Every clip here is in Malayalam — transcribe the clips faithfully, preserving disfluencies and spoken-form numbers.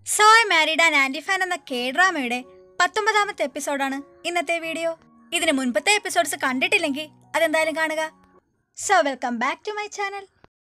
So I married an anti fan എന്ന കെ ഡ്രാമയുടെ പത്തൊമ്പതാമത്തെ എപ്പിസോഡാണ് ഇന്നത്തെ വീഡിയോ. ഇതിന് മുൻപത്തെ എപ്പിസോഡ്സ് കണ്ടിട്ടില്ലെങ്കിൽ അതെന്തായാലും കാണുക. So welcome back to my channel.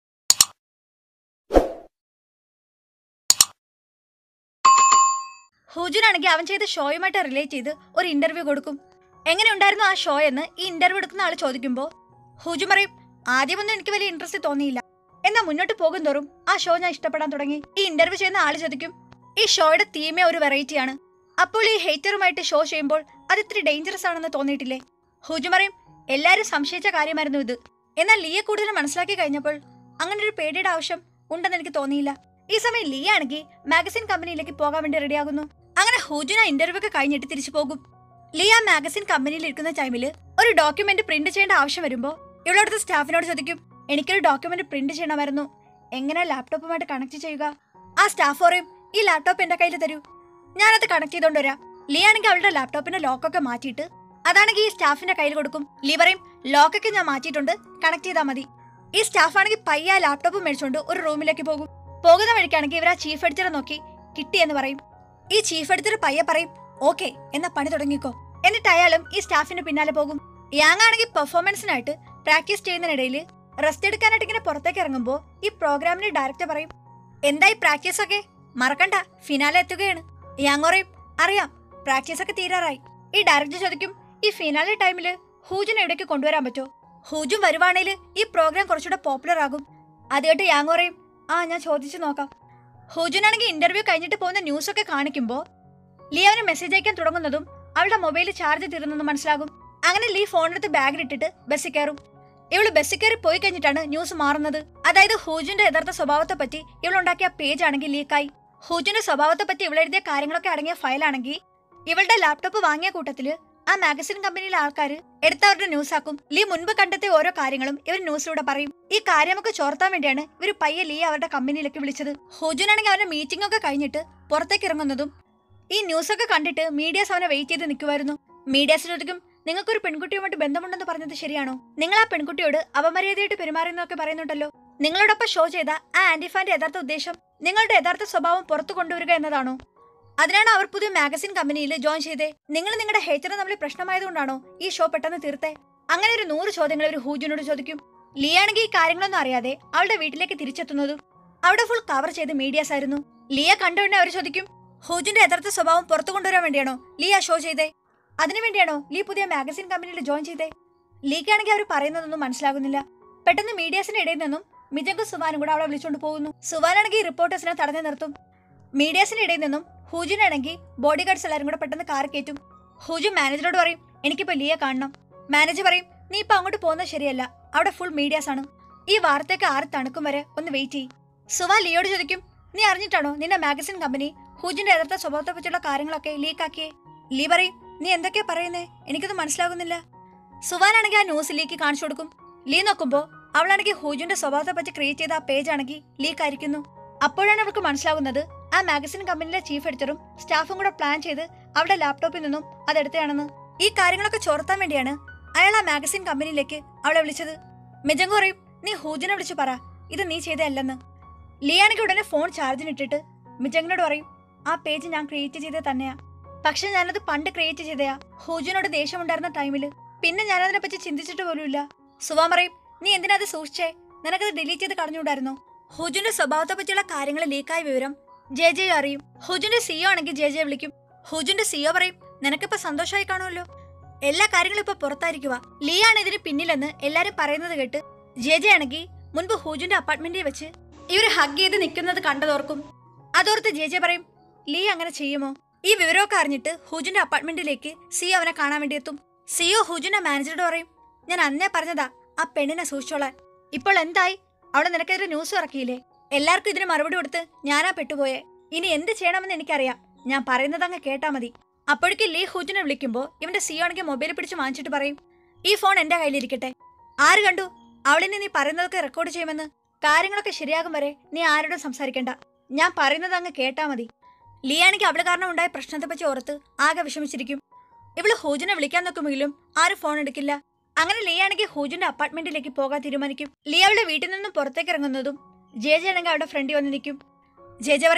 ഹൂജുനാണെങ്കിൽ അവൻ ചെയ്ത ഷോയുമായിട്ട് റിലേറ്റ് ചെയ്ത് ഒരു ഇന്റർവ്യൂ കൊടുക്കും. എങ്ങനെ ഉണ്ടായിരുന്നു ആ ഷോ എന്ന് ഈ ഇന്റർവ്യൂ എടുക്കുന്ന ആൾ ചോദിക്കുമ്പോൾ ഹൂജു പറയും, ആദ്യമൊന്നും എനിക്ക് വലിയ ഇൻട്രസ്റ്റ് തോന്നിയില്ല, എന്നാൽ മുന്നോട്ട് പോകും തോറും ആ ഷോ ഞാൻ ഇഷ്ടപ്പെടാൻ തുടങ്ങി. ഈ ഇന്റർവ്യൂ ചെയ്യുന്ന ആൾ ചോദിക്കും, ഈ ഷോയുടെ തീമേ ഒരു വെറൈറ്റിയാണ്, അപ്പോൾ ഈ ഹേറ്ററുമായിട്ട് ഷോ ചെയ്യുമ്പോൾ അത് ഇത്തിരി ഡേഞ്ചറസ് ആണെന്ന് തോന്നിയിട്ടില്ലേ? ഹൂജു പറയും, എല്ലാവരും സംശയിച്ച കാര്യമായിരുന്നു ഇത്, എന്നാൽ ലീയെ കൂടുതൽ മനസ്സിലാക്കി കഴിഞ്ഞപ്പോൾ അങ്ങനെ ഒരു പേടിയുടെ ആവശ്യം ഉണ്ടെന്ന് എനിക്ക് തോന്നിയില്ല. ഈ സമയം ലീ ആണെങ്കിൽ മാഗസിൻ കമ്പനിയിലേക്ക് പോകാൻ വേണ്ടി റെഡിയാകുന്നു. അങ്ങനെ ഹൂജുന ഇന്റർവ്യൂ ഒക്കെ കഴിഞ്ഞിട്ട് തിരിച്ചു പോകും. ലീ ആ മാഗസിൻ കമ്പനിയിൽ ഇരിക്കുന്ന ടൈമിൽ ഒരു ഡോക്യുമെന്റ് പ്രിന്റ് ചെയ്യേണ്ട ആവശ്യം വരുമ്പോൾ ഇവളടുത്ത സ്റ്റാഫിനോട് ചോദിക്കും, എനിക്കൊരു ഡോക്യുമെന്റ് പ്രിന്റ് ചെയ്യണമായിരുന്നു, എങ്ങനെ ലാപ്ടോപ്പുമായിട്ട് കണക്ട് ചെയ്യുക? ആ സ്റ്റാഫ് പറയും, ഈ ലാപ്ടോപ്പ് എന്റെ കയ്യിൽ തരൂ, ഞാനത് കണക്ട് ചെയ്തോണ്ട് വരാം. ലീ ആണെങ്കിൽ അവളുടെ ലാപ്ടോപ്പിന്റെ ലോക്കൊക്കെ മാറ്റിയിട്ട് അതാണെങ്കിൽ ഈ സ്റ്റാഫിന്റെ കയ്യിൽ കൊടുക്കും. ലീ പറയും, ലോക്കൊക്കെ ഞാൻ മാറ്റിയിട്ടുണ്ട്, കണക്ട് ചെയ്താൽ മതി. ഈ സ്റ്റാഫ് ആണെങ്കിൽ പയ്യ ആ ലാപ്ടോപ്പ് മേടിച്ചുകൊണ്ട് ഒരു റൂമിലേക്ക് പോകും. പോകുന്ന വഴിക്കാണെങ്കിൽ ഇവർ ആ ചീഫ് എഡിറ്ററെ നോക്കി കിട്ടിയെന്ന് പറയും. ഈ ചീഫ് എഡിറ്റർ പയ്യെ പറയും, ഓക്കെ എന്നാ പണി തുടങ്ങിക്കോ. എന്നിട്ട് അയാളും ഈ സ്റ്റാഫിന്റെ പിന്നാലെ പോകും. യാങ് ആണെങ്കിൽ പെർഫോമൻസിനായിട്ട് പ്രാക്ടീസ് ചെയ്യുന്നതിനിടയിൽ റെസ്റ്റ് എടുക്കാനായിട്ട് ഇങ്ങനെ പുറത്തേക്ക് ഇറങ്ങുമ്പോൾ ഈ പ്രോഗ്രാമിന്റെ ഡയറക്ടർ പറയും, എന്തായി പ്രാക്ടീസ് ഒക്കെ, മറക്കണ്ട ഫിനാലെ എത്തുകയാണ്. യാങ് പറയും, അറിയാം, പ്രാക്ടീസ് ഒക്കെ തീരാറായി. ഈ ഡയറക്ടർ ചോദിക്കും, ഈ ഫിനാലെ ടൈമില് ഹൂജുനെ എവിടേക്ക് കൊണ്ടുവരാൻ പറ്റുമോ? ഹൂജും വരുവാണെങ്കിൽ ഈ പ്രോഗ്രാം കുറച്ചുകൂടെ പോപ്പുലർ ആകും. അത് കേട്ട് യാങ് പറയും, ആ ഞാൻ ചോദിച്ചു നോക്കാം. ഹൂജുനാണെങ്കിൽ ഇന്റർവ്യൂ കഴിഞ്ഞിട്ട് പോകുന്ന ന്യൂസ് ഒക്കെ കാണിക്കുമ്പോൾ ലീ അവന് മെസ്സേജ് അയക്കാൻ തുടങ്ങുന്നതും അവളുടെ മൊബൈൽ ചാർജ് തീർന്നെന്ന് മനസ്സിലാകും. അങ്ങനെ ലീ ഫോണെടുത്ത് ബാഗിലിട്ടിട്ട് ബസ്സിൽ കയറും. ഇവള് ബസ്സിൽ കയറി പോയി കഴിഞ്ഞിട്ടാണ് ന്യൂസ് മാറുന്നത്. അതായത് ഹൂജുന്റെ യഥാർത്ഥ സ്വഭാവത്തെ പറ്റി ഇവളുണ്ടാക്കിയ പേജ് ആണെങ്കിൽ ലീക്കായി. ഹൂജുന്റെ സ്വഭാവത്തെ പറ്റി ഇവളെഴുതിയ കാര്യങ്ങളൊക്കെ അടങ്ങിയ ഫയലാണെങ്കിൽ ഇവളുടെ ലാപ്ടോപ്പ് വാങ്ങിയ കൂട്ടത്തില് ആ മാഗസിൻ കമ്പനിയിലെ ആൾക്കാർ എടുത്തവരുടെ ന്യൂസ് ആക്കും. ലീ മുൻപ് കണ്ടെത്തിയ ഓരോ കാര്യങ്ങളും ഇവർ ന്യൂസിലൂടെ പറയും. ഈ കാര്യമൊക്കെ ചോർത്താൻ വേണ്ടിയാണ് ഇവർ പയ്യെ ലീ അവരുടെ കമ്പനിയിലേക്ക് വിളിച്ചത്. ഹൂജുനാണെങ്കിൽ അവന്റെ മീറ്റിംഗ് ഒക്കെ കഴിഞ്ഞിട്ട് പുറത്തേക്ക് ഇറങ്ങുന്നതും ഈ ന്യൂസ് ഒക്കെ കണ്ടിട്ട് മീഡിയാസ് അവനെ വെയിറ്റ് ചെയ്ത് നിൽക്കുമായിരുന്നു. മീഡിയാസ് ചോദിക്കും, നിങ്ങൾക്കൊരു പെൺകുട്ടിയുമായിട്ട് ബന്ധമുണ്ടെന്ന് പറഞ്ഞത് ശരിയാണോ? നിങ്ങൾ ആ പെൺകുട്ടിയോട് അപമര്യാദയായിട്ട് പെരുമാറുന്നൊക്കെ പറയുന്നുണ്ടല്ലോ. നിങ്ങളോടൊപ്പം ഷോ ചെയ്ത ആ ആന്റിഫാന്റെ യഥാർത്ഥ ഉദ്ദേശം നിങ്ങളുടെ യഥാർത്ഥ സ്വഭാവം പുറത്തു കൊണ്ടുവരിക എന്നതാണോ? അതിനാണ് അവർ പുതിയ മാഗസിൻ കമ്പനിയിൽ ജോയിൻ ചെയ്തേ. നിങ്ങൾ നിങ്ങളുടെ ഹേറ്റർ തമ്മിൽ പ്രശ്നമായതുകൊണ്ടാണോ ഈ ഷോ പെട്ടെന്ന് തീർത്തേ? അങ്ങനെ ഒരു നൂറ് ചോദ്യങ്ങൾ ഒരു ഹൂജുനോട് ചോദിക്കും. ലീ ആണെങ്കിൽ ഈ കാര്യങ്ങളൊന്നും അറിയാതെ അവളുടെ വീട്ടിലേക്ക് തിരിച്ചെത്തുന്നതും അവിടെ ഫുൾ കവർ ചെയ്ത് മീഡിയാസ് ആയിരുന്നു. ലീയെ കണ്ടുകൊണ്ട് അവർ ചോദിക്കും, ഹൂജുന്റെ യഥാർത്ഥ സ്വഭാവം പുറത്തു കൊണ്ടുവരാൻ വേണ്ടിയാണോ ലീ ആ ഷോ ചെയ്തേ? അതിനുവേണ്ടിയാണോ ലീ പുതിയ മാഗസിൻ കമ്പനിയിൽ ജോയിൻ ചെയ്തേ? ലീക്കാണെങ്കിൽ അവർ പറയുന്നതൊന്നും മനസ്സിലാകുന്നില്ല. പെട്ടെന്ന് മീഡിയാസിന്റെ ഇടയിൽ നിന്നും മിജങ്കും സുവാനും കൂടെ അവളെ വിളിച്ചുകൊണ്ട് പോകുന്നു. സുവാനാണെങ്കിൽ റിപ്പോർട്ടേഴ്സിനെ തടഞ്ഞു നിർത്തും. മീഡിയാസിന്റെ ഇടയിൽ നിന്നും ഹൂജുനാണെങ്കിൽ ബോഡി ഗാർഡ്സ് എല്ലാവരും കൂടെ പെട്ടെന്ന് കാർ കയറ്റും. ഹൂജു മാനേജറോട് പറയും, എനിക്കിപ്പോ ലീയെ കാണണം. മാനേജർ പറയും, നീ ഇപ്പൊ അങ്ങോട്ട് പോകുന്നത് ശരിയല്ല, അവിടെ ഫുൾ മീഡിയാസ് ആണ്, ഈ വാർത്തയൊക്കെ ആറ് തണുക്കും വരെ ഒന്ന് വെയിറ്റ് ചെയ്യും. സുവാ ലീയോട് ചോദിക്കും, നീ അറിഞ്ഞിട്ടാണോ നിന്റെ മാഗസിൻ കമ്പനി ഹൂജിന്റെ യഥാർത്ഥ സ്വഭാവത്തെ പറ്റിയുള്ള കാര്യങ്ങളൊക്കെ ലീക്കാക്കിയേ? ലീ പറയും, നീ എന്തൊക്കെയാ പറയുന്നേ, എനിക്കത് മനസ്സിലാകുന്നില്ല. സുവാനാണെങ്കിൽ ആ ന്യൂസ് ലീക്ക് കാണിച്ചു കൊടുക്കും. ലീ നോക്കുമ്പോ അവളാണെങ്കിൽ ഹൂജുന്റെ സ്വഭാവത്തെ പറ്റി ക്രിയേറ്റ് ചെയ്ത ആ പേജ് ആണെങ്കിൽ ലീക്ക് ആയിരിക്കുന്നു. അപ്പോഴാണ് അവൾക്ക് മനസ്സിലാകുന്നത് ആ മാഗസിൻ കമ്പനിയിലെ ചീഫ് എഡിറ്ററും സ്റ്റാഫും കൂടെ പ്ലാൻ ചെയ്ത് അവളുടെ ലാപ്ടോപ്പിൽ നിന്നും അതെടുത്തതാണെന്ന്. ഈ കാര്യങ്ങളൊക്കെ ചോർത്താൻ വേണ്ടിയാണ് അയാൾ ആ മാഗസിൻ കമ്പനിയിലേക്ക് അവളെ വിളിച്ചത്. മിജങ്കു പറയും, നീ ഹൂജുനെ വിളിച്ചു പറ ഇത് നീ ചെയ്തതല്ലെന്ന്. ലീ ആണെങ്കിൽ ഉടനെ ഫോൺ ചാർജിനിട്ടിട്ട് മിജങ്ങിനോട് പറയും, ആ പേജ് ഞാൻ ക്രിയേറ്റ് ചെയ്തത് തന്നെയാ, പക്ഷെ ഞാനത് പണ്ട് ക്രിയേറ്റ് ചെയ്തയാ, ഹൂജുനോട് ദേഷ്യമുണ്ടായിരുന്ന ടൈമില്, പിന്നെ ഞാനതിനെ പറ്റി ചിന്തിച്ചിട്ട് പോലുമില്ല. സുവാൻ പറയും, നീ എന്തിനാ അത് സൂക്ഷിച്ചേ, നിനക്കത് ഡിലീറ്റ് ചെയ്ത് കളഞ്ഞുകൂടായിരുന്നോ? ഹൂജുന്റെ സ്വഭാവത്തെ പറ്റിയുള്ള കാര്യങ്ങൾ ലീക്കായ വിവരം ജെ ജെ അറിയും. ഹൂജുന്റെ സിഒ ആണെങ്കിൽ ജെ ജെ വിളിക്കും. ഹൂജുന്റെ സിഒ പറയും, നിനക്കിപ്പോ സന്തോഷമായി കാണുമല്ലോ, എല്ലാ കാര്യങ്ങളും ഇപ്പൊ പുറത്തായിരിക്കുക, ലീ ആണ് ഇതിന് പിന്നിലെന്ന് എല്ലാരും പറയുന്നത് കേട്ട് ജെ ജെ ആണെങ്കിൽ മുൻപ് ഹൂജുന്റെ അപ്പാർട്ട്മെന്റിൽ വെച്ച് ഇവര് ഹഗ് ചെയ്ത് നിൽക്കുന്നത് കണ്ടതോർക്കും. അതോർത്ത് ജെ ജെ പറയും, ലീ അങ്ങനെ ചെയ്യുമോ? ഈ വിവരമൊക്കെ അറിഞ്ഞിട്ട് ഹൂജുന്റെ അപ്പാർട്ട്മെന്റിലേക്ക് സിഒ അവനെ കാണാൻ വേണ്ടി എത്തും. സിഒ ഹൂജുന്റെ മാനേജറോട് പറയും, ഞാൻ അന്നേ പറഞ്ഞതാ ആ പെണ്ണിനെ സൂക്ഷിച്ചോളാൻ, ഇപ്പോൾ എന്തായി, അവിടെ നിനക്കെതിരെ ന്യൂസ് ഇറക്കിയില്ലേ, എല്ലാവർക്കും ഇതിന് മറുപടി കൊടുത്ത് ഞാനാ പെട്ടുപോയെ, ഇനി എന്ത് ചെയ്യണമെന്ന് എനിക്കറിയാം, ഞാൻ പറയുന്നത് അങ്ങ് കേട്ടാ മതി. അപ്പോഴേക്കും ലീ ഹൂജുനെ വിളിക്കുമ്പോൾ ഇവന്റെ സിഒ ആണെങ്കിൽ മൊബൈൽ പിടിച്ച് വാങ്ങിച്ചിട്ട് പറയും, ഈ ഫോൺ എന്റെ കയ്യിലിരിക്കട്ടെ, ആര് കണ്ടു അവളിനെ നീ പറയുന്നതൊക്കെ റെക്കോർഡ് ചെയ്യുമെന്ന്, കാര്യങ്ങളൊക്കെ ശരിയാകും വരെ നീ ആരോടും സംസാരിക്കണ്ട, ഞാൻ പറയുന്നത് അങ്ങ് കേട്ടാ മതി. ലീ ആണെങ്കിൽ അവള് കാരണം ഉണ്ടായ പ്രശ്നത്തെ പറ്റി ഓർത്ത് ആകെ വിഷമിച്ചിരിക്കും. ഇവള് ഹൂജുനെ വിളിക്കാൻ നോക്കുമെങ്കിലും ആരും ഫോൺ എടുക്കില്ല. അങ്ങനെ ലീ ആണെങ്കിൽ ഹൂജുന്റെ അപ്പാർട്ട്മെന്റിലേക്ക് പോകാൻ തീരുമാനിക്കും. ലീ അവളുടെ വീട്ടിൽ നിന്നും പുറത്തേക്ക് ഇറങ്ങുന്നതും ജെ ജെ ആണെങ്കിൽ അവളുടെ ഫ്രണ്ടി വന്ന് നിൽക്കും. ജെ ജെ പറയും,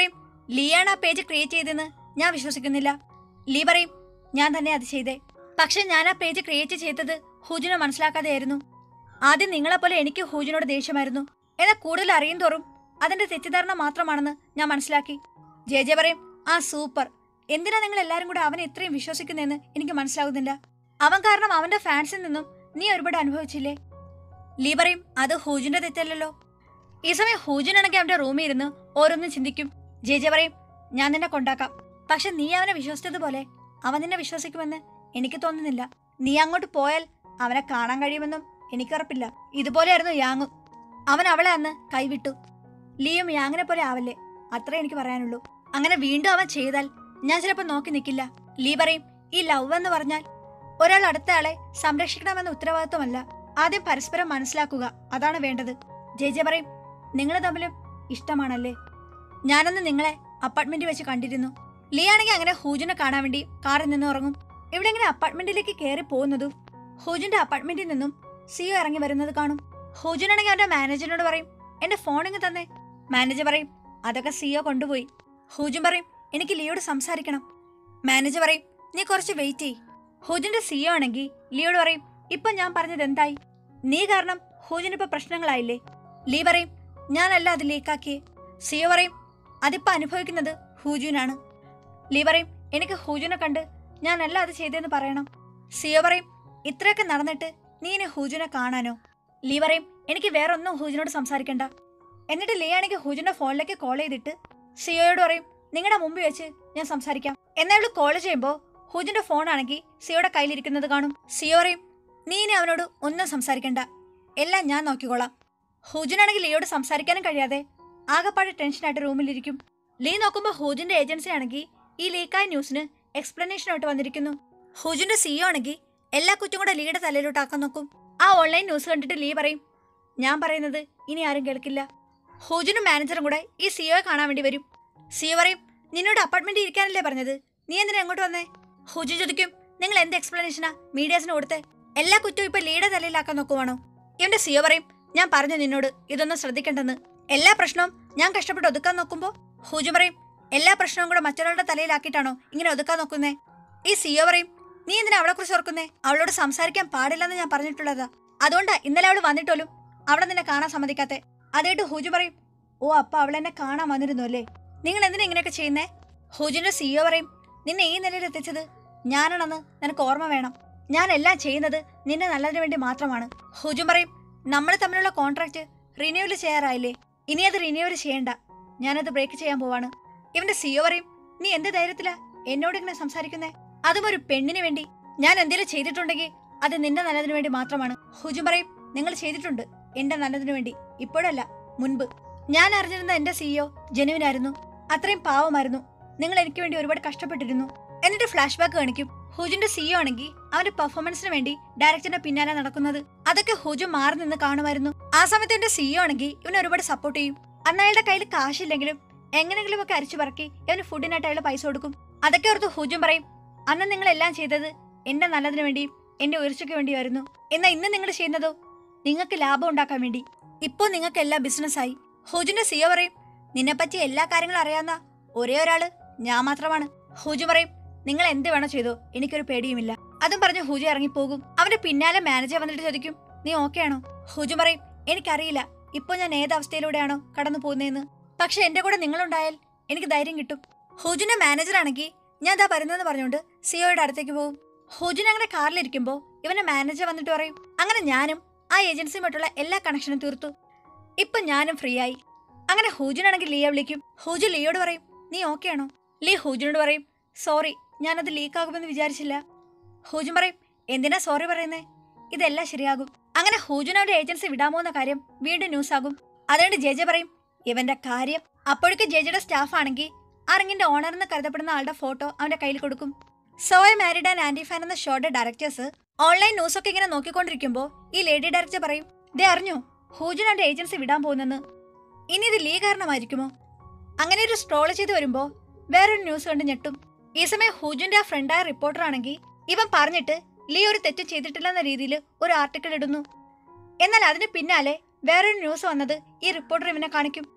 ലീയാണ് ആ പേജ് ക്രിയേറ്റ് ചെയ്തെന്ന് ഞാൻ വിശ്വസിക്കുന്നില്ല. ലീ പറയും ഞാൻ തന്നെ അത് ചെയ്തേ. പക്ഷെ ഞാൻ ആ പേജ് ക്രിയേറ്റ് ചെയ്തത് ഹൂജിനെ മനസ്സിലാക്കാതെയായിരുന്നു. ആദ്യം നിങ്ങളെപ്പോലെ എനിക്ക് ഹൂജിനോട് ദേഷ്യമായിരുന്നു. എന്നാൽ കൂടുതൽ അറിയും തോറും അതിന്റെ തെറ്റിദ്ധാരണ മാത്രമാണെന്ന് ഞാൻ മനസ്സിലാക്കി. ജെ ജെ പറയും ആ സൂപ്പർ. എന്തിനാ നിങ്ങൾ എല്ലാരും കൂടെ അവനെ ഇത്രയും വിശ്വസിക്കുന്നതെന്ന് എനിക്ക് മനസ്സിലാകുന്നില്ല. അവൻ കാരണം അവന്റെ ഫാൻസിൽ നിന്നും നീ ഒരുപാട് അനുഭവിച്ചില്ലേ? ലീ പറയും അത് ഹൂജിന്റെ തെറ്റല്ലല്ലോ. ഈ സമയം ഹൂജിനാണെങ്കിൽ അവന്റെ റൂമിൽ ഇരുന്ന് ഓരോന്നും ചിന്തിക്കും. ജെ ജെ പറയും ഞാൻ നിന്നെ കൊണ്ടാക്കാം. പക്ഷെ നീ അവനെ വിശ്വസിച്ചതുപോലെ അവൻ നിന്നെ വിശ്വസിക്കുമെന്ന് എനിക്ക് തോന്നുന്നില്ല. നീ അങ്ങോട്ട് പോയാൽ അവനെ കാണാൻ കഴിയുമെന്നും എനിക്കുറപ്പില്ല. ഇതുപോലെയായിരുന്നു യാങ്ങും. അവൻ അവളെ അന്ന് കൈവിട്ടു. ലീയും യാങ്ങിനെ പോലെ ആവല്ലേ, അത്രേ എനിക്ക് പറയാനുള്ളൂ. അങ്ങനെ വീണ്ടും അവൻ ചെയ്താൽ ഞാൻ ചിലപ്പോൾ നോക്കി നിൽക്കില്ല. ലീ പറയും ഈ ലവ് എന്ന് പറഞ്ഞാൽ ഒരാൾ അടുത്ത ആളെ സംരക്ഷിക്കണമെന്ന ഉത്തരവാദിത്വമല്ല, ആദ്യം പരസ്പരം മനസ്സിലാക്കുക, അതാണ് വേണ്ടത്. ജെ ജെ പറയും നിങ്ങൾ തമ്മിലും ഇഷ്ടമാണല്ലേ? ഞാനന്ന് നിങ്ങളെ അപ്പാർട്ട്മെന്റിൽ വെച്ച് കണ്ടിരുന്നു. ലീ ആണെങ്കിൽ അങ്ങനെ ഹൂജിനെ കാണാൻ വേണ്ടി കാറിൽ നിന്ന് ഉറങ്ങും. ഇവിടെ ഇങ്ങനെ അപ്പാർട്ട്മെന്റിലേക്ക് കയറി പോകുന്നതും ഹൂജിന്റെ അപ്പാർട്ട്മെന്റിൽ നിന്നും സിയോ ഇറങ്ങി വരുന്നത് കാണും. ഹൂജിനാണെങ്കിൽ അവന്റെ മാനേജറിനോട് പറയും എന്റെ ഫോണിങ് തന്നെ. മാനേജർ പറയും അതൊക്കെ സിയോ കൊണ്ടുപോയി. ഹൂജുൻ പറയും എനിക്ക് ലിയോട് സംസാരിക്കണം. മാനേജർ പറയും നീ കുറച്ച് വെയിറ്റ് ചെയ്. ഹൂജിന്റെ സിയോ ആണെങ്കിൽ ലിയോട് പറയും ഇപ്പൊ ഞാൻ പറഞ്ഞത് എന്തായി? നീ കാരണം ഹൂജിനിപ്പോ പ്രശ്നങ്ങളായില്ലേ? ലീ പറയും ഞാനല്ല അത് ലീക്കാക്കിയേ. സിയോ പറയും അതിപ്പോ അനുഭവിക്കുന്നത് ഹൂജുനാണ്. ലീ പറയും എനിക്ക് ഹൂജുനെ കണ്ട് ഞാനല്ല അത് ചെയ്തതെന്ന് പറയണം. സിയോ പറയും ഇത്രയൊക്കെ നടന്നിട്ട് നീ ഇനി ഹൂജുനെ കാണാനോ? ലീ പറയും എനിക്ക് വേറൊന്നും ഹൂജിനോട് സംസാരിക്കണ്ട. എന്നിട്ട് ലീ ആണെങ്കിൽ ഹൂജിന്റെ ഫോണിലേക്ക് കോൾ ചെയ്തിട്ട് സിയോയോട് പറയും നിങ്ങളുടെ മുമ്പിൽ വെച്ച് ഞാൻ സംസാരിക്കാം. എന്നാൽ അവള് കോൾ ചെയ്യുമ്പോ ഹൂജിന്റെ ഫോൺ ആണെങ്കിൽ സിയോയുടെ കയ്യിലിരിക്കുന്നത് കാണും. സിയോ പറയും നീ ഇനി അവനോട് ഒന്നും സംസാരിക്കണ്ട, എല്ലാം ഞാൻ നോക്കിക്കോളാം. ഹൂജിനാണെങ്കിൽ ലീയോട് സംസാരിക്കാനും കഴിയാതെ ആകെപ്പാടെ ടെൻഷനായിട്ട് റൂമിലിരിക്കും. ലീ നോക്കുമ്പോ ഹൂജിന്റെ ഏജൻസി ആണെങ്കിൽ ഈ ലീക്കായ ന്യൂസിന് എക്സ്പ്ലനേഷനായിട്ട് വന്നിരിക്കുന്നു. ഹൂജിന്റെ സിയോ ആണെങ്കിൽ എല്ലാ കുറ്റും കൂടെ ലീയുടെ തലയിലോട്ടാക്കാൻ നോക്കും. ആ ഓൺലൈൻ ന്യൂസ് കണ്ടിട്ട് ലീ പറയും ഞാൻ പറയുന്നത് ഇനി ആരും കേൾക്കില്ല. ഹൂജിനും മാനേജറും കൂടെ ഈ സിയോയെ കാണാൻ വേണ്ടി വരും. സിയോ പറയും നിന്നോട് അപ്പാർട്ട്മെന്റിൽ ഇരിക്കാനല്ലേ പറഞ്ഞത്, നീ എന്തിനാ എങ്ങോട്ട് വന്നേ? ഹൂജിൻ ചോദിക്കും നിങ്ങൾ എന്ത് എക്സ്പ്ലനേഷനാ മീഡിയാസിന് കൊടുത്തേ? എല്ലാ കുറ്റവും ഇപ്പൊ ലീയുടെ തലയിലാക്കാൻ നോക്കുവാണോ? ഇവന്റെ സിയോ പറയും ഞാൻ പറഞ്ഞു നിന്നോട് ഇതൊന്നും ശ്രദ്ധിക്കേണ്ടെന്ന്. എല്ലാ പ്രശ്നവും ഞാൻ കഷ്ടപ്പെട്ട് ഒതുക്കാൻ നോക്കുമ്പോ ഹൂജിൻ പറയും എല്ലാ പ്രശ്നവും കൂടെ മറ്റൊരാളുടെ തലയിലാക്കിയിട്ടാണോ ഇങ്ങനെ ഒതുക്കാൻ നോക്കുന്നേ? ഈ സിയോ പറയും നീ എന്തിനാ അവളെ കുറിച്ച് ഓർക്കുന്നേ? അവളോട് സംസാരിക്കാൻ പാടില്ലെന്ന് ഞാൻ പറഞ്ഞിട്ടുള്ളതാ. അതുകൊണ്ടാ ഇന്നലെ അവള് വന്നിട്ടോലും അവളെ നിന്നെ കാണാൻ സമ്മതിക്കാത്തെ. അതായിട്ട് ഹൂജു പറയും ഓ അപ്പൊ അവളെന്നെ കാണാൻ വന്നിരുന്നു അല്ലേ, നിങ്ങൾ എന്തിനാ ഇങ്ങനെയൊക്കെ ചെയ്യുന്നേ? ഹൂജിന്റെ സിയോ പറയും നിന്നെ ഈ നിലയിൽ എത്തിച്ചത് ഞാനാണെന്ന് നിനക്ക് ഓർമ്മ വേണം. ഞാൻ എല്ലാം ചെയ്യുന്നത് നിന്നെ നല്ലതിനു വേണ്ടി മാത്രമാണ്. ഹൂജുൻ പറയും നമ്മൾ തമ്മിലുള്ള കോൺട്രാക്ട് റിന്യൂവൽ ചെയ്യാറായില്ലേ, ഇനി അത് റിന്യൂവൽ ചെയ്യണ്ട, ഞാനത് ബ്രേക്ക് ചെയ്യാൻ പോവാണ്. ഇവന്റെ സിയോ പറയും നീ എന്ത് ധൈര്യത്തിലാ എന്നോട് ഇങ്ങനെ സംസാരിക്കുന്നേ? അതും ഒരു പെണ്ണിന് വേണ്ടി. ഞാൻ എന്തെങ്കിലും ചെയ്തിട്ടുണ്ടെങ്കിൽ അത് നിന്റെ നല്ലതിനു വേണ്ടി മാത്രമാണ്. ഹൂജുൻ പറയും നിങ്ങൾ ചെയ്തിട്ടുണ്ട് എന്റെ നല്ലതിനു വേണ്ടി, ഇപ്പോഴല്ല മുൻപ്. ഞാൻ അറിഞ്ഞിരുന്ന എന്റെ സിഇഒ ജെനുവിനായിരുന്നു, അത്രയും പാവമായിരുന്നു. നിങ്ങൾ എനിക്ക് വേണ്ടി ഒരുപാട് കഷ്ടപ്പെട്ടിരുന്നു. എന്നിട്ട് ഫ്ലാഷ് ബാക്ക് കാണിക്കും. ഹൂജിന്റെ സിഇഒ ആണെങ്കിൽ അവന്റെ പെർഫോമൻസിന് വേണ്ടി ഡയറക്ടറിന്റെ പിന്നാലെ നടക്കുന്നത്. അതൊക്കെ ഹൂജു മാറി നിന്ന് കാണുമായിരുന്നു. ആ സമയത്ത് എന്റെ സിഇഒ ആണെങ്കിൽ ഇവനെ ഒരുപാട് സപ്പോർട്ട് ചെയ്യും. അന്ന് അയാളുടെ കയ്യിൽ കാശില്ലെങ്കിലും എങ്ങനെങ്കിലും ഒക്കെ അരിച്ചു പറക്കി ഇവന് ഫുഡിനായിട്ട് അയാൾ പൈസ കൊടുക്കും. അതൊക്കെ ഓർത്ത് ഹൂജുൻ പറയും അന്ന് നിങ്ങൾ എല്ലാം ചെയ്തത് എന്റെ നല്ലതിനു വേണ്ടിയും എന്റെ ഉയർച്ചയ്ക്ക് വേണ്ടിയായിരുന്നു. എന്നാൽ ഇന്ന് നിങ്ങൾ ചെയ്യുന്നതോ നിങ്ങൾക്ക് ലാഭം ഉണ്ടാക്കാൻ വേണ്ടി. ഇപ്പോ നിങ്ങൾക്ക് എല്ലാം ബിസിനസ്സായി. ഹൂജിന്റെ സിഇഒ പറയും നിന്നെപ്പറ്റി എല്ലാ കാര്യങ്ങളും അറിയാവുന്ന ഒരേ ഒരാള് ഞാൻ മാത്രമാണ്. ഹൂജു പറയും നിങ്ങൾ എന്ത് വേണോ ചെയ്തോ, എനിക്കൊരു പേടിയുമില്ല. അതും പറഞ്ഞ് ഹൂജു ഇറങ്ങിപ്പോകും. അവന്റെ പിന്നാലെ മാനേജർ വന്നിട്ട് ചോദിക്കും നീ ഓക്കെ ആണോ? ഹൂജു പറയും എനിക്കറിയില്ല ഇപ്പൊ ഞാൻ ഏത് അവസ്ഥയിലൂടെയാണോ കടന്നു പോകുന്നതെന്ന്, പക്ഷെ എന്റെ കൂടെ നിങ്ങളുണ്ടായാൽ എനിക്ക് ധൈര്യം കിട്ടും. ഹൂജിന്റെ മാനേജർ ആണെങ്കിൽ ഞാൻ ദാ വരുന്നതെന്ന് പറഞ്ഞുകൊണ്ട് സിഒയുടെ അടുത്തേക്ക് പോകും. ഹൂജിൻ അങ്ങനെ കാറിലിരിക്കുമ്പോ ഇവന്റെ മാനേജർ വന്നിട്ട് പറയും അങ്ങനെ ഞാനും ആ ഏജൻസിയുമായിട്ടുള്ള എല്ലാ കണക്ഷനും തീർത്തു, ഇപ്പൊ ഞാനും ഫ്രീ ആയി. അങ്ങനെ ഹൂജിനാണെങ്കിൽ ലിയെ വിളിക്കും. ഹൂജു ലിയോട് പറയും നീ ഓക്കെ ആണോ? ലീ ഹൂജിനോട് പറയും സോറി ഞാനത് ലീക്ക് ആകുമെന്ന് വിചാരിച്ചില്ല. ഹൂജുൻ പറയും എന്തിനാ സോറി പറയുന്നേ, ഇതെല്ലാം ശരിയാകും. അങ്ങനെ ഹൂജുൻ അവന്റെ ഏജൻസി വിടാൻ പോകുന്ന കാര്യം വീണ്ടും ന്യൂസ് ആകും. അതുകൊണ്ട് ജെ ജെ പറയും ഇവന്റെ കാര്യം. അപ്പോഴേക്കും ജെ ജെയുടെ സ്റ്റാഫ് ആണെങ്കിൽ ആ റിങ്ങിന്റെ ഓണർ എന്ന് കരുതപ്പെടുന്ന ആളുടെ ഫോട്ടോ അവന്റെ കയ്യിൽ കൊടുക്കും. So I married and anti fan എന്ന ഷോയുടെ ഡയറക്ടേഴ്സ് ഓൺലൈൻ ന്യൂസ് ഒക്കെ ഇങ്ങനെ നോക്കിക്കൊണ്ടിരിക്കുമ്പോ ഈ ലേഡി ഡയറക്ടർ പറയും ദേ അറിഞ്ഞു ഹൂജുൻ അവന്റെ ഏജൻസി വിടാൻ പോകുന്നെന്ന്, ഇനി ഇത് ലീ കാരണമായിരിക്കുമോ? അങ്ങനെ ഒരു സ്ട്രോൾ ചെയ്ത് വരുമ്പോ വേറൊരു ന്യൂസ് കണ്ട് ഞെട്ടും. ഈ സമയം ഹൂജുന്റെ ആ ഫ്രണ്ടായ റിപ്പോർട്ടർ ആണെങ്കിൽ ഇവൻ പറഞ്ഞിട്ട് ലീ ഒരു തെറ്റും ചെയ്തിട്ടില്ലെന്ന രീതിയിൽ ഒരു ആർട്ടിക്കിൾ ഇടുന്നു. എന്നാൽ അതിന് പിന്നാലെ വേറൊരു ന്യൂസ് വന്നത് ഈ റിപ്പോർട്ടർ ഇവനെ കാണിക്കും.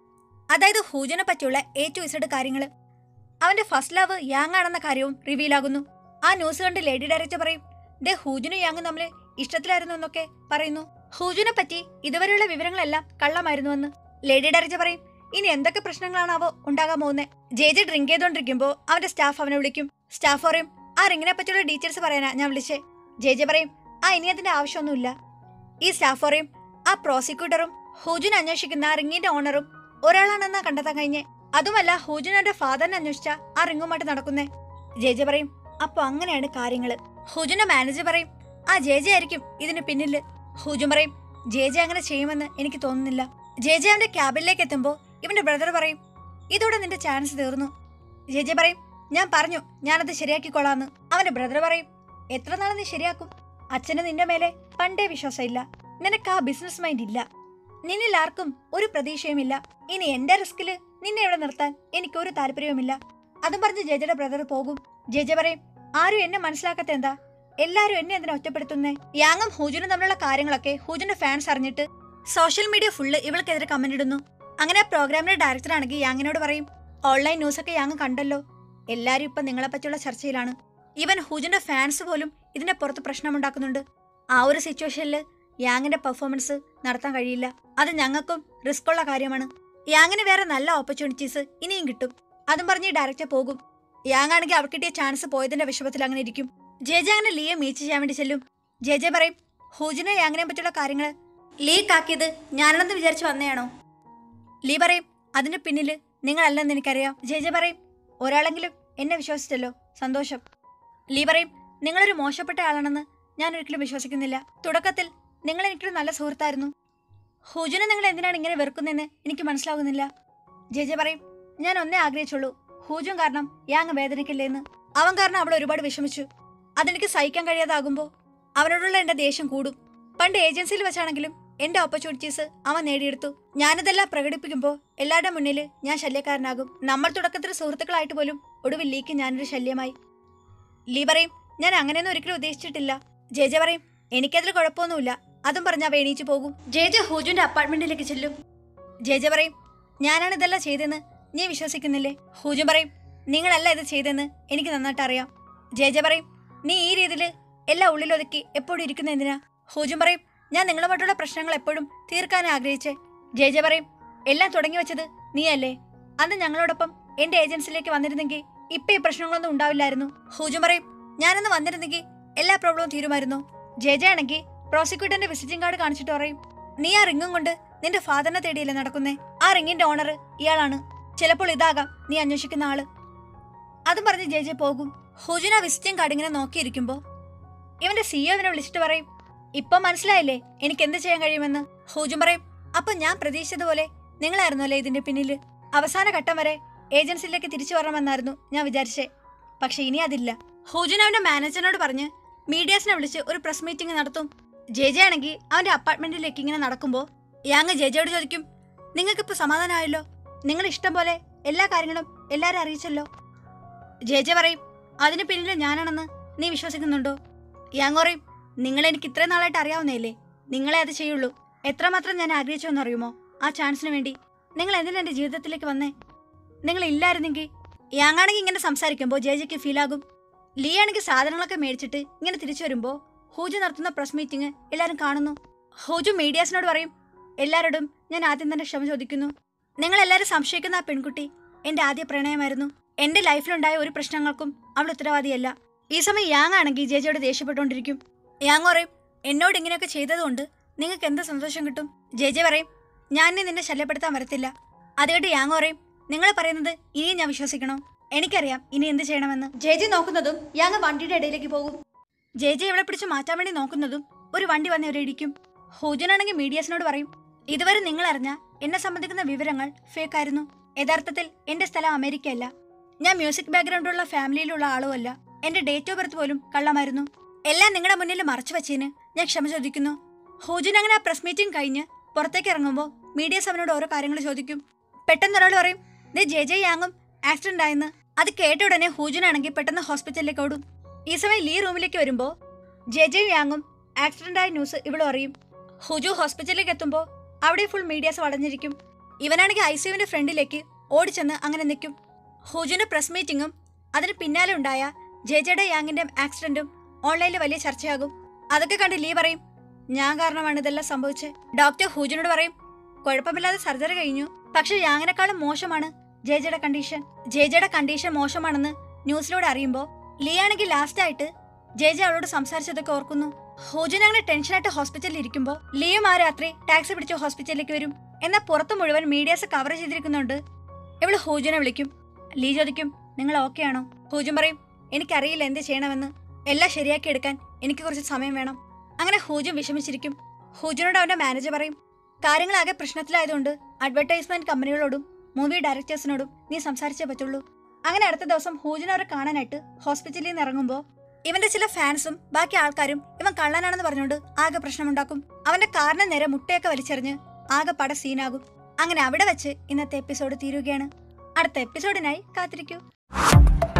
അതായത് ഹൂജനെ പറ്റിയുള്ള എ ടു ഇസഡ് കാര്യങ്ങള്. അവന്റെ ഫസ്റ്റ് ലവ് യാങ് ആണെന്ന കാര്യവും റിവീൽ ആകുന്നു. ആ ന്യൂസ് കണ്ട് ലേഡി ഡയറക്ടർ പറയും, ദേ ഹൂജനും യാങ്ങും തമ്മിൽ ഇഷ്ടത്തിലായിരുന്നു എന്നൊക്കെ പറയുന്നു. ഹൂജനെ പറ്റി ഇതുവരെയുള്ള വിവരങ്ങളെല്ലാം കള്ളമായിരുന്നുവെന്ന്. ലേഡി ഡയറക്ടർ പറയും, ഇനി എന്തൊക്കെ പ്രശ്നങ്ങളാണാവോ ഉണ്ടാകാൻ പോകുന്നത്. ജെ ജെ ഡ്രിങ്ക് ചെയ്തോണ്ടിരിക്കുമ്പോ അവന്റെ സ്റ്റാഫ് അവനെ വിളിക്കും. സ്റ്റാഫ് പറയും, ആ റിങ്ങിനെ പറ്റിയുള്ള ഡീറ്റെയിൽസ് പറയാനാ ഞാൻ വിളിച്ചേ. ജെ ജെ പറയും, ആ ഇനി അതിന്റെ ആവശ്യമൊന്നുമില്ല. ഈ സ്റ്റാഫ് പറയും, ആ പ്രോസിക്യൂട്ടറും ഹൂജുൻ അന്വേഷിക്കുന്ന ആ റിങ്ങിന്റെ ഓണറും ഒരാളാണെന്നാ കണ്ടെത്താൻ കഴിഞ്ഞേ. അതുമല്ല ഹൂജുൻ എന്റെ ഫാദറിനെ അന്വേഷിച്ച ആ റിങ്ങുമായിട്ട് നടക്കുന്നേ. ജെ ജെ പറയും, അപ്പൊ അങ്ങനെയാണ് കാര്യങ്ങള്. ഹൂജുന്റെ മാനേജർ പറയും, ആ ജെ ജെ ആയിരിക്കും ഇതിന് പിന്നില്. ഹൂജുൻ പറയും, ജെ ജെ അങ്ങനെ ചെയ്യുമെന്ന് എനിക്ക് തോന്നുന്നില്ല. ജെ ജെ അവന്റെ ക്യാബിനിലേക്ക് എത്തുമ്പോ ഇവന്റെ ബ്രദർ പറയും, ഇതോടെ നിന്റെ ചാൻസ് തീർന്നു. ജെ ജെ പറയും, ഞാൻ പറഞ്ഞു ഞാനത് ശരിയാക്കിക്കോളാന്ന്. അവന്റെ ബ്രദർ പറയും, എത്ര നാളെ നീ ശരിയാക്കും? അച്ഛന് നിന്റെ മേലെ പണ്ടേ വിശ്വാസമില്ല. നിനക്ക് ആ ബിസിനസ് മൈൻഡ് ഇല്ല. നിന്നിൽ ആർക്കും ഒരു പ്രതീക്ഷയുമില്ല. ഇനി എന്റെ റിസ്കില് നിന്നെ ഇവിടെ നിർത്താൻ എനിക്ക് ഒരു താല്പര്യവുമില്ല. അതും പറഞ്ഞ് ജെജയുടെ ബ്രദർ പോകും. ജെജ പറയും, ആരും എന്നെ മനസ്സിലാക്കാത്ത എന്താ? എല്ലാരും എന്നെ എന്തിനാ ഒറ്റപ്പെടുത്തുന്നേ? യാങ്ങും ഹൂജുനും തമ്മിലുള്ള കാര്യങ്ങളൊക്കെ ഹൂജുന്റെ ഫാൻസ് അറിഞ്ഞിട്ട് സോഷ്യൽ മീഡിയ ഫുള്ള് ഇവൾക്കെതിരെ കമന്റ് ഇടുന്നു. അങ്ങനെ ആ പ്രോഗ്രാമിന്റെ ഡയറക്ടർ ആണെങ്കിൽ യാങ്ങിനോട് പറയും, ഓൺലൈൻ ന്യൂസ് ഒക്കെ യാങ് കണ്ടല്ലോ, എല്ലാരും ഇപ്പൊ നിങ്ങളെ പറ്റിയുള്ള ചർച്ചയിലാണ്. ഈവൻ ഹൂജുന്റെ ഫാൻസ് പോലും ഇതിന്റെ പുറത്ത് പ്രശ്നമുണ്ടാക്കുന്നുണ്ട്. ആ ഒരു സിറ്റുവേഷനിൽ യാങ്ങിന്റെ പെർഫോമൻസ് നടത്താൻ കഴിയില്ല. അത് ഞങ്ങൾക്കും റിസ്ക് ഉള്ള കാര്യമാണ്. യാങ്ങിന് വേറെ നല്ല ഓപ്പർച്യൂണിറ്റീസ് ഇനിയും കിട്ടും. അതും പറഞ്ഞ് ഡയറക്ടർ പോകും. യാങ് ആണെങ്കിൽ അവർക്ക് കിട്ടിയ ചാൻസ് പോയതിന്റെ വിഷമത്തിൽ അങ്ങനെ ഇരിക്കും. ജെ ജെ അങ്ങനെ ലീയെ മീറ്റ് ചെയ്യാൻ വേണ്ടി ചെല്ലും. ജെ ജെ പറയും, ഹൂജിനെ യാങ്ങിനെ പറ്റിയുള്ള കാര്യങ്ങൾ ലീക്ക് ആക്കിയത് ഞാനാണെന്ന് വിചാരിച്ചു വന്നയാണോ? ലീ പറയും, അതിന് പിന്നില് നിങ്ങളല്ലെന്ന് എനിക്കറിയാം. ജെ ജെ പറയും, ഒരാളെങ്കിലും എന്നെ വിശ്വസിച്ചല്ലോ, സന്തോഷം. ലീ പറയും, നിങ്ങളൊരു മോശപ്പെട്ട ആളാണെന്ന് ഞാൻ ഒരിക്കലും വിശ്വസിക്കുന്നില്ല. തുടക്കത്തിൽ നിങ്ങൾ എനിക്കൊരു നല്ല സുഹൃത്തായിരുന്നു. ഹൂജുനെ നിങ്ങൾ എന്തിനാണ് ഇങ്ങനെ വെറുക്കുന്നതെന്ന് എനിക്ക് മനസ്സിലാകുന്നില്ല. ജെ ജെ പറയും, ഞാൻ ഒന്നേ ആഗ്രഹിച്ചുള്ളൂ, ഹൂജുൻ കാരണം യാങ് വേദനിക്കില്ലേന്ന്. അവൻ കാരണം അവൾ ഒരുപാട് വിഷമിച്ചു. അതെനിക്ക് സഹിക്കാൻ കഴിയാതാകുമ്പോ അവനോടുള്ള എന്റെ ദേഷ്യം കൂടും. പണ്ട് ഏജൻസിയിൽ വെച്ചാണെങ്കിലും എന്റെ ഓപ്പർച്യൂണിറ്റീസ് അവൻ നേടിയെടുത്തു. ഞാനിതെല്ലാം പ്രകടിപ്പിക്കുമ്പോൾ എല്ലാവരുടെ മുന്നിൽ ഞാൻ ശല്യക്കാരനാകും. നമ്മൾ തുടക്കത്തിൽ സുഹൃത്തുക്കളായിട്ട് പോലും ഒടുവിൽ ലീക്ക് ഞാനൊരു ശല്യമായി. ലീ പറയും, ഞാൻ അങ്ങനെയൊന്നും ഒരിക്കലും ഉദ്ദേശിച്ചിട്ടില്ല. ജെ ജെ പറയും, എനിക്കതിൽ കുഴപ്പമൊന്നുമില്ല. അതും പറഞ്ഞ അവ എണീച്ചു പോകും. ജെ ജെ ഹൂജുന്റെ അപ്പാർട്ട്മെന്റിലേക്ക് ചെല്ലും. ജെ ജെ പറയും, ഞാനാണ് ഇതെല്ലാം ചെയ്തെന്ന് നീ വിശ്വസിക്കുന്നില്ലേ? ഹൂജുൻ പറയും, നിങ്ങളല്ല ഇത് ചെയ്തെന്ന് എനിക്ക് നന്നായിട്ട് അറിയാം. ജെ ജെ പറയും, നീ ഈ രീതിയിൽ എല്ലാം ഉള്ളിലൊതുക്കി എപ്പോഴും ഇരിക്കുന്ന എന്തിനാ? ഹൂജുൻ പറയും, ഞാൻ നിങ്ങളുമായിട്ടുള്ള പ്രശ്നങ്ങൾ എപ്പോഴും തീർക്കാനേ ആഗ്രഹിച്ചേ. ജെ ജെ പറയും, എല്ലാം തുടങ്ങി വെച്ചത് നീയല്ലേ? അന്ന് ഞങ്ങളോടൊപ്പം എന്റെ ഏജൻസിയിലേക്ക് വന്നിരുന്നെങ്കിൽ ഇപ്പൊ ഈ പ്രശ്നങ്ങളൊന്നും ഉണ്ടാവില്ലായിരുന്നു. ഹൂജുൻ പറയും, ഞാനന്ന് വന്നിരുന്നെങ്കിൽ എല്ലാ പ്രോബ്ലവും തീരുമായിരുന്നു. ജെ ജെ ആണെങ്കിൽ പ്രോസിക്യൂട്ടറിന്റെ വിസിറ്റിംഗ് കാർഡ് കാണിച്ചിട്ട് പറയും, നീ ആ റിങ്ങും കൊണ്ട് നിന്റെ ഫാദറിനെ തേടിയല്ലേ നടക്കുന്നേ? ആ റിങ്ങിന്റെ ഓണർ ഇയാളാണ്. ചിലപ്പോൾ ഇതാകാം നീ അന്വേഷിക്കുന്ന ആള്. അതും പറഞ്ഞ് ജെ ജെ പോകും. ഹൂജുൻ ആ വിസിറ്റിംഗ് കാർഡ് ഇങ്ങനെ നോക്കിയിരിക്കുമ്പോ ഇവന്റെ സിഇഒവിനെ വിളിച്ചിട്ട് പറയും, ഇപ്പൊ മനസ്സിലായില്ലേ എനിക്ക് എന്ത് ചെയ്യാൻ കഴിയുമെന്ന്? ഹൂജുൻ പറയും, അപ്പൊ ഞാൻ പ്രതീക്ഷിച്ചതുപോലെ നിങ്ങളായിരുന്നല്ലേ ഇതിന്റെ പിന്നില്? അവസാന ഘട്ടം വരെ ഏജൻസിയിലേക്ക് തിരിച്ചു വരണമെന്നായിരുന്നു ഞാൻ വിചാരിച്ചേ. പക്ഷെ ഇനി അതില്ല. ഹൂജുൻ അവന്റെ മാനേജറിനോട് പറഞ്ഞ് മീഡിയാസിനെ വിളിച്ച് ഒരു പ്രസ് മീറ്റിംഗ് നടത്തും. ജെ ജെ ആണെങ്കിൽ അവന്റെ അപ്പാർട്ട്മെന്റിലേക്ക് ഇങ്ങനെ നടക്കുമ്പോ യാങ് ജെ ജെയോട് ചോദിക്കും, നിങ്ങൾക്കിപ്പോ സമാധാനമായല്ലോ? നിങ്ങൾ ഇഷ്ടം പോലെ എല്ലാ കാര്യങ്ങളും എല്ലാരും അറിയിച്ചല്ലോ? ജെ ജെ പറയും, അതിന് പിന്നിൽ ഞാനാണെന്ന് നീ വിശ്വസിക്കുന്നുണ്ടോ? യാങ് പറയും, നിങ്ങളെനിക്ക് ഇത്രയും നാളായിട്ട് അറിയാവുന്നതല്ലേ, നിങ്ങളെ അത് ചെയ്യുള്ളൂ. എത്രമാത്രം ഞാൻ ആഗ്രഹിച്ചു എന്നറിയുമോ ആ ചാൻസിന് വേണ്ടി? നിങ്ങൾ എന്തിനാ എന്റെ ജീവിതത്തിലേക്ക് വന്നേ? നിങ്ങൾ ഇല്ലായിരുന്നെങ്കിൽ. യാങ് ആണെങ്കിൽ ഇങ്ങനെ സംസാരിക്കുമ്പോൾ ജെ ജെക്ക് ഫീൽ ആകും. ലീ ആണെങ്കിൽ സാധനങ്ങളൊക്കെ മേടിച്ചിട്ട് ഇങ്ങനെ തിരിച്ചു വരുമ്പോ ഹൂജു നടത്തുന്ന പ്രസ് മീറ്റിംഗ് എല്ലാരും കാണുന്നു. ഹൂജു മീഡിയാസിനോട് പറയും, എല്ലാരോടും ഞാൻ ആദ്യം തന്നെ ക്ഷമ ചോദിക്കുന്നു. നിങ്ങൾ എല്ലാരും സംശയിക്കുന്ന ആ പെൺകുട്ടി എന്റെ ആദ്യ പ്രണയമായിരുന്നു. എന്റെ ലൈഫിലുണ്ടായ ഒരു പ്രശ്നങ്ങൾക്കും അവൾ ഉത്തരവാദിയല്ല. ഈ സമയം യാങ് ആണെങ്കിൽ ജെ ജെയോട് ദേഷ്യപ്പെട്ടുകൊണ്ടിരിക്കും. യാങ് പറയും, എന്നോട് ഇങ്ങനെയൊക്കെ ചെയ്തതുകൊണ്ട് നിങ്ങൾക്ക് എന്ത് സന്തോഷം കിട്ടും? ജെ ജെ പറയും, ഞാൻ ഇനി നിന്നെ ശല്യപ്പെടുത്താൻ വരത്തില്ല. അതുകൊണ്ട് യാങ് പറയും, നിങ്ങൾ പറയുന്നത് ഇനിയും ഞാൻ വിശ്വസിക്കണോ? എനിക്കറിയാം ഇനി എന്ത് ചെയ്യണമെന്ന്. ജെ ജെ നോക്കുന്നതും യാങ് വണ്ടിയുടെ ഇടയിലേക്ക് പോകും. ജെ ജെ ഇവിടെ പിടിച്ച് മാറ്റാൻ വേണ്ടി നോക്കുന്നതും ഒരു വണ്ടി വന്ന് ഇവരെ ഇടിക്കും. ഹൂജനാണെങ്കിൽ മീഡിയാസിനോട് പറയും, ഇതുവരെ നിങ്ങൾ അറിഞ്ഞ എന്നെ സംബന്ധിക്കുന്ന വിവരങ്ങൾ ഫേക്ക് ആയിരുന്നു. യഥാർത്ഥത്തിൽ എന്റെ സ്ഥലം അമേരിക്കയല്ല. ഞാൻ മ്യൂസിക് ബാക്ക്ഗ്രൗണ്ടുള്ള ഫാമിലിയിലുള്ള ആളുമല്ല. എന്റെ ഡേറ്റ് ഓഫ് ബർത്ത് പോലും കള്ളമായിരുന്നു. എല്ലാം നിങ്ങളുടെ മുന്നിൽ മറച്ചു വെച്ചതിന് ഞാൻ ക്ഷമ ചോദിക്കുന്നു. ഹൂജൻ അങ്ങനെ ആ പ്രസ് മീറ്റിംഗ് കഴിഞ്ഞ് പുറത്തേക്ക് ഇറങ്ങുമ്പോൾ മീഡിയാസ് അവനോട് ഓരോ കാര്യങ്ങൾ ചോദിക്കും. പെട്ടെന്ന് ഒരാൾ പറയും, ദേ ജെ ജെ യാങ്ങും ആക്സിഡന്റ് ആയെന്ന്. അത് കേട്ട ഉടനെ ഹൂജനാണെങ്കിൽ പെട്ടെന്ന് ഹോസ്പിറ്റലിലേക്ക് ഓടും. ഈ സമയം ലീ റൂമിലേക്ക് വരുമ്പോൾ ജെ ജെ യാങ്ങും ആക്സിഡന്റ് ആയ ന്യൂസ് ഇവളും അറിയും. ഹുജു ഹോസ്പിറ്റലിലേക്ക് എത്തുമ്പോൾ അവിടെ ഫുൾ മീഡിയാസ് വളഞ്ഞിരിക്കും. ഇവനാണെങ്കിൽ ഐസിയുവിന്റെ ഫ്രണ്ടിലേക്ക് ഓടിച്ചെന്ന് അങ്ങനെ നിൽക്കും. ഹൂജുവിന്റെ പ്രസ് മീറ്റിംഗും അതിന് പിന്നാലെ ഉണ്ടായ ജെജയുടെ യാങ്ങിന്റെ ആക്സിഡന്റും ഓൺലൈനിൽ വലിയ ചർച്ചയാകും. അതൊക്കെ കണ്ട് ലീ പറയും, ഞാൻ കാരണമാണ് ഇതെല്ലാം സംഭവിച്ചത്. ഡോക്ടർ ഹൂജുനോട് പറയും, കുഴപ്പമില്ലാതെ സർജറി കഴിഞ്ഞു, പക്ഷെ യാങ്ങിനെക്കാളും മോശമാണ് ജെജയുടെ കണ്ടീഷൻ. ജെജയുടെ കണ്ടീഷൻ മോശമാണെന്ന് ന്യൂസിലൂടെ അറിയുമ്പോൾ ലീ ആണെങ്കിൽ ലാസ്റ്റ് ആയിട്ട് ജെജെ അവളോട് സംസാരിച്ചതൊക്കെ ഓർക്കുന്നു. ഹൂജുൻ അങ്ങനെ ടെൻഷനായിട്ട് ഹോസ്പിറ്റലിൽ ഇരിക്കുമ്പോൾ ലിയും ആ രാത്രി ടാക്സി പിടിച്ച് ഹോസ്പിറ്റലിലേക്ക് വരും. എന്നാൽ പുറത്ത് മുഴുവൻ മീഡിയാസ് കവർ ചെയ്തിരിക്കുന്നുണ്ട്. ഇവള് ഹൂജുനെ വിളിക്കും. ലീ ചോദിക്കും, നിങ്ങൾ ഓക്കെ ആണോ? ഹൂജുൻ പറയും, എനിക്കറിയില്ല എന്ത് ചെയ്യണമെന്ന്, എല്ലാം ശരിയാക്കി എടുക്കാൻ എനിക്ക് കുറച്ച് സമയം വേണം. അങ്ങനെ ഹൂജുൻ വിഷമിച്ചിരിക്കും. ഹൂജുനോട് അവന്റെ മാനേജർ പറയും, കാര്യങ്ങളാകെ പ്രശ്നത്തിലായതുകൊണ്ട് അഡ്വർടൈസ്മെന്റ് കമ്പനികളോടും മൂവി ഡയറക്ടേഴ്സിനോടും നീ സംസാരിച്ചേ പറ്റുള്ളൂ. അങ്ങനെ അടുത്ത ദിവസം ഹൂജുൻ അവരെ കാണാനായിട്ട് ഹോസ്പിറ്റലിൽ നിന്ന് ഇറങ്ങുമ്പോൾ ഇവന്റെ ചില ഫാൻസും ബാക്കി ആൾക്കാരും ഇവൻ കള്ളനാണെന്ന് പറഞ്ഞുകൊണ്ട് ആകെ പ്രശ്നമുണ്ടാക്കും. അവന്റെ കാറിന് നേരെ മുട്ടയൊക്കെ വലിച്ചെറിഞ്ഞ് ആകെ പട സീനാകും. അങ്ങനെ അവിടെ വെച്ച് ഇന്നത്തെ എപ്പിസോഡ് തീരുകയാണ്. അടുത്ത എപ്പിസോഡിനായി കാത്തിരിക്കൂ.